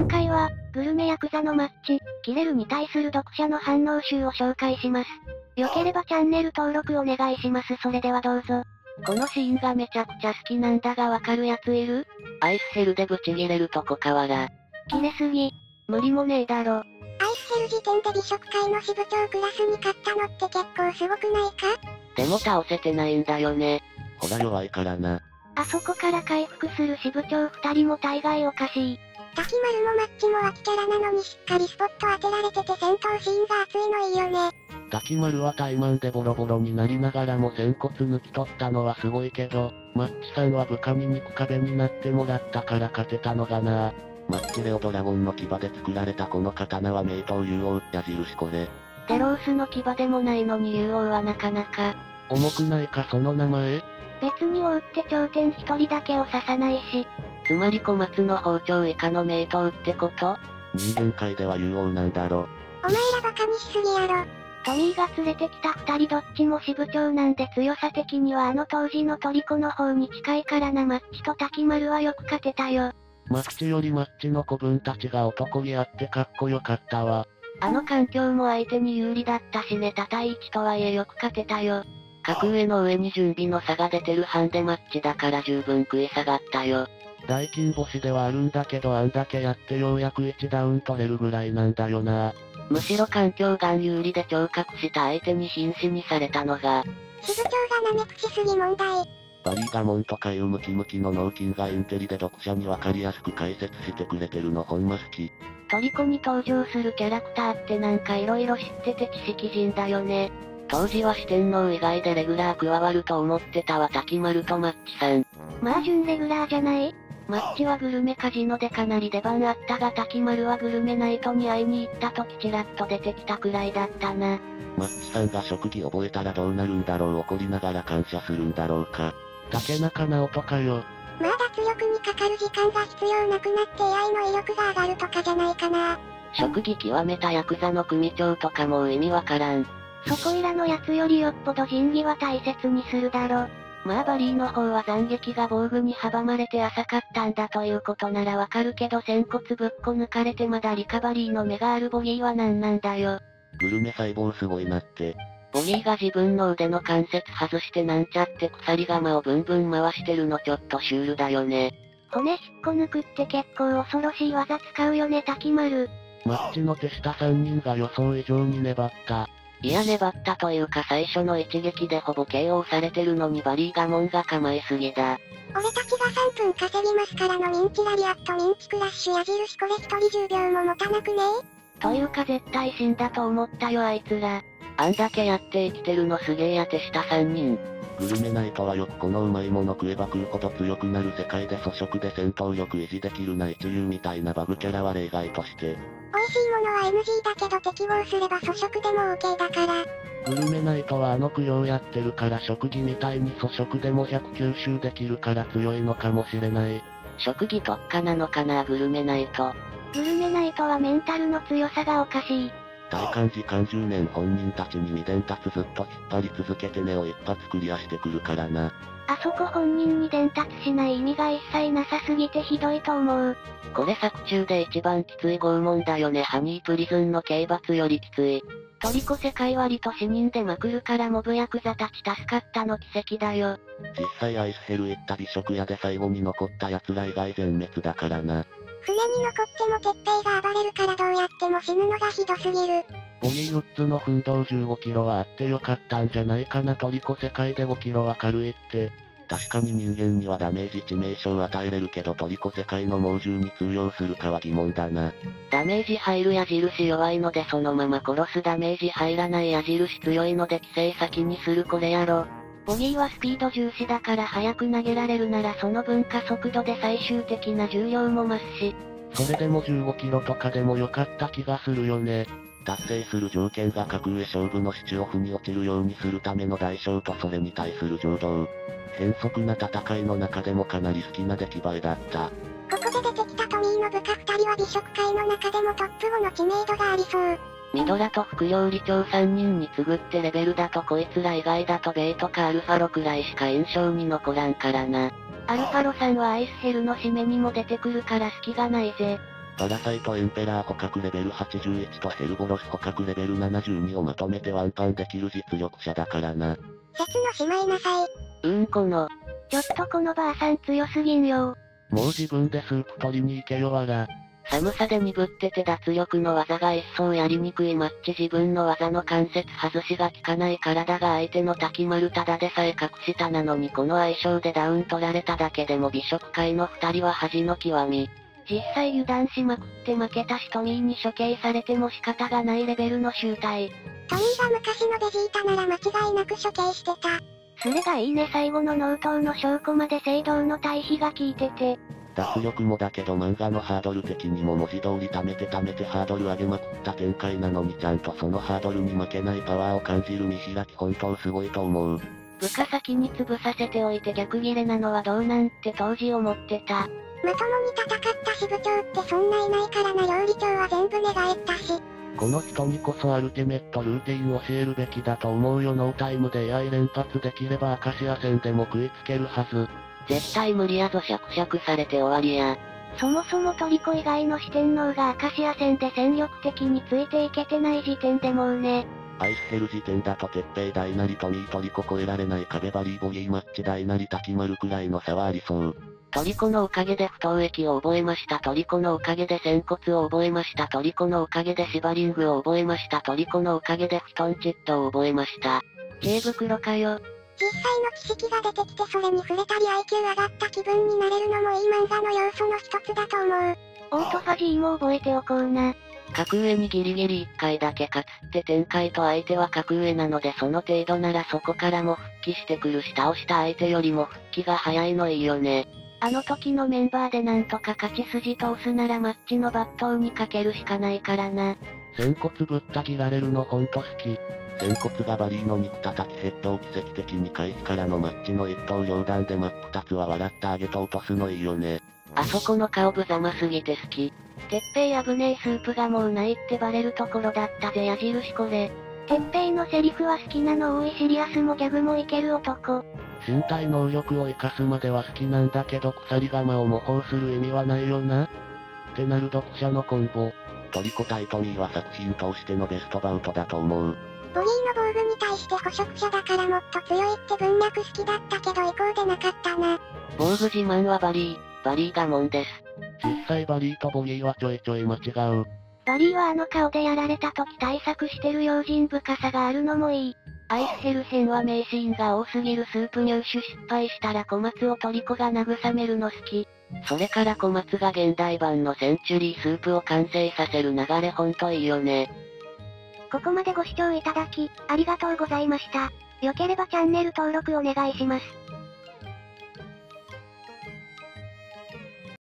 今回は、グルメヤクザのマッチ、キレルに対する読者の反応集を紹介します。よければチャンネル登録お願いします。それではどうぞ。このシーンがめちゃくちゃ好きなんだがわかるやついる？アイスヘルでブチギレるとこかわら。キレすぎ。無理もねえだろ。 アイスヘル時点で美食界の支部長クラスに勝ったのって結構すごくないか？ でも倒せてないんだよね。 ほら弱いからな。 あそこから回復する支部長二人も大概おかしい。 滝丸もマッチも脇キャラなのにしっかりスポット当てられてて戦闘シーンが熱いのいいよね。 滝丸は怠慢でボロボロになりながらも仙骨抜き取ったのはすごいけど、マッチさんは部下に肉壁になってもらったから勝てたのがな。マッチレオドラゴンの牙で作られたこの刀は名刀竜王矢印これ。 デロースの牙でもないのに竜王はなかなか。 重くないかその名前？ 別に王って頂点一人だけを刺さないし。つまり小松の包丁以下の名刀ってこと？ 人間界では竜王なんだろ。 お前らバカにしすぎやろ。 トミーが連れてきた二人どっちも支部長なんで強さ的にはあの当時のトリコの方に近いからな。マッチと滝丸はよく勝てたよ。 マッチよりマッチの子分たちが男気あってかっこよかったわ。 あの環境も相手に有利だったしね。他対1とはいえよく勝てたよ。格上の上に準備の差が出てるハンデマッチだから十分食い下がったよ。 大金星ではあるんだけどあんだけやってようやく1ダウン取れるぐらいなんだよな。 むしろ環境が有利で聴覚した相手に瀕死にされたのが。 支部長が舐めくしすぎ問題。 バリーガモンとかいうムキムキの脳筋がインテリで読者にわかりやすく解説してくれてるのほんま好き。 トリコに登場するキャラクターってなんか色々知ってて知識人だよね。当時は四天王以外でレギュラー加わると思ってたわ。滝丸とマッチさん。まあ準レギュラーじゃない？マッチはグルメカジノでかなり出番あったが滝丸はグルメナイトに会いに行った時ちらっと出てきたくらいだったな。 マッチさんが職業覚えたらどうなるんだろう。怒りながら感謝するんだろうか。竹中直人かよ。 まあ脱力にかかる時間が必要なくなって AI の威力が上がるとかじゃないかな。 職技極めたヤクザの組長とかもう意味わからん。そこいらのやつよりよっぽど仁義は大切にするだろ。まあバリーの方は斬撃が防具に阻まれて浅かったんだということならわかるけど仙骨ぶっこ抜かれてまだリカバリーの目があるボギーは何なんだよ。 グルメ細胞すごいなって。 ボギーが自分の腕の関節外してなんちゃって鎖鎌をブンブン回してるのちょっとシュールだよね。骨引っこ抜くって結構恐ろしい技使うよね滝丸。 マッチの手下3人が予想以上に粘った。 いや粘ったというか最初の一撃でほぼ KO されてるのにバリーガモンが構えすぎだ。 俺たちが3分稼ぎますからのミンチラリアットミンチクラッシュ矢印これ1人10秒も持たなくねえ？ というか絶対死んだと思ったよあいつら。あんだけやって生きてるのすげえや手下3人。 グルメナイトはよくこのうまいもの食えば食うほど強くなる世界で粗食で戦闘力維持できるな一流みたいなバグキャラは例外として。 美味しいものは NG だけど適合すれば粗食でも OK だから。 グルメナイトは供養やってるから食技みたいに粗食でも100吸収できるから強いのかもしれない。 食技特化なのかなグルメナイト。グルメナイトはメンタルの強さがおかしい。 大漢時間10年本人たちに未伝達ずっと引っ張り続けてネを一発クリアしてくるからな。 あそこ本人に伝達しない意味が一切なさすぎてひどいと思う。これ作中で一番きつい拷問だよね。ハニープリズンの刑罰よりきつい。トリコ世界割と死人でまくるからモブヤクザたち助かったの奇跡だよ。 実際アイスヘル行った美食屋で最後に残った奴ら以外全滅だからな。 船に残っても鉄平が暴れるからどうやっても死ぬのがひどすぎる。 ボギー4つの奮闘15キロはあってよかったんじゃないかな。トリコ世界で5キロは軽いって。確かに人間にはダメージ致命傷を与えれるけどトリコ世界の猛獣に通用するかは疑問だな。ダメージ入る矢印弱いのでそのまま殺す。ダメージ入らない矢印強いので規制先にするこれやろ。ボギーはスピード重視だから速く投げられるならその分加速度で最終的な重量も増すし。それでも15キロとかでも良かった気がするよね。達成する条件が格上勝負のシチュオフに落ちるようにするための代償とそれに対する情動。変則な戦いの中でもかなり好きな出来栄えだった。 ここで出てきたトミーの部下2人は美食界の中でもトップ5の知名度がありそう。 ミドラと副料理長3人に次ぐってレベルだとこいつら以外だとベイとかアルファロくらいしか印象に残らんからな。アルファロさんはアイスヘルの締めにも出てくるから隙がないぜ。 パラサイトエンペラー捕獲レベル81とヘルボロス捕獲レベル72をまとめてワンパンできる実力者だからな。 説のしまいなさい。 ちょっとこのばあさん強すぎんよ。 もう自分でスープ取りに行けよわら。 寒さで鈍ってて脱力の技が一層やりにくいマッチ自分の技の関節外しが効かない体が相手の滝丸ただでさえ格下なのにこの相性でダウン取られただけでも美食界の二人は恥の極み。実際油断しまくって負けたしトミーに処刑されても仕方がないレベルの集大。 トミーが昔のベジータなら間違いなく処刑してた。 それがいいね最後の納刀の証拠まで聖堂の対比が効いてて。 脱力もだけど漫画のハードル的にも文字通り貯めてハードル上げまくった展開なのにちゃんとそのハードルに負けないパワーを感じる見開き本当すごいと思う。 部下先に潰させておいて逆ギレなのはどうなんって当時思ってた。 まともに戦った支部長ってそんないないからな。料理長は全部寝返ったし。 この人にこそアルティメットルーティンを教えるべきだと思うよ。ノータイムで AI 連発できればアカシア戦でも食いつけるはず。 絶対無理やぞシャクシャクされて終わりや。そもそもトリコ以外の四天王がアカシア戦で戦力的についていけてない時点でもうね。 アイスヘル時点だと鉄平大なりトミートリコ超えられない壁バリーボギーマッチ大なり滝丸くらいの差はありそう。 トリコのおかげで不凍液を覚えました。トリコのおかげで仙骨を覚えました。トリコのおかげでシバリングを覚えました。トリコのおかげでフトンチッドを覚えました。知恵袋かよ。 実際の知識が出てきてそれに触れたり IQ 上がった気分になれるのもいい漫画の要素の一つだと思う。 オートファジーも覚えておこうな。格上にギリギリ1回だけ勝つって展開と相手は格上なのでその程度ならそこからも復帰してくるし倒した相手よりも復帰が早いのいいよね。あの時のメンバーでなんとか勝ち筋通すならマッチの抜刀にかけるしかないからな。 仙骨ぶった切られるのほんと好き。仙骨がバリーの肉叩きヘッドを奇跡的に回避からのマッチの一刀両断で真っ二つは笑ってあげと落とすのいいよね。 あそこの顔無様すぎて好き。鉄平危ねえスープがもうないってバレるところだったぜ矢印これ。鉄平のセリフは好きなの多いシリアスもギャグもいける男。 身体能力を活かすまでは好きなんだけど鎖釜を模倣する意味はないよな。ってなる読者のコンボ。トリコ対トミーは作品通してのベストバウトだと思う。 ボギーの防具に対して捕食者だからもっと強いって文脈好きだったけど移行でなかったな。 防具自慢はバリーがもんです。 実際バリーとボギーはちょいちょい間違う。 バリーはあの顔でやられた時対策してる用心深さがあるのもいい。アイスヘル編は名シーンが多すぎるスープ入手失敗したら小松をトリコが慰めるの好き。それから小松が現代版のセンチュリースープを完成させる流れほんといいよね。 ここまでご視聴いただき、ありがとうございました。良ければチャンネル登録お願いします。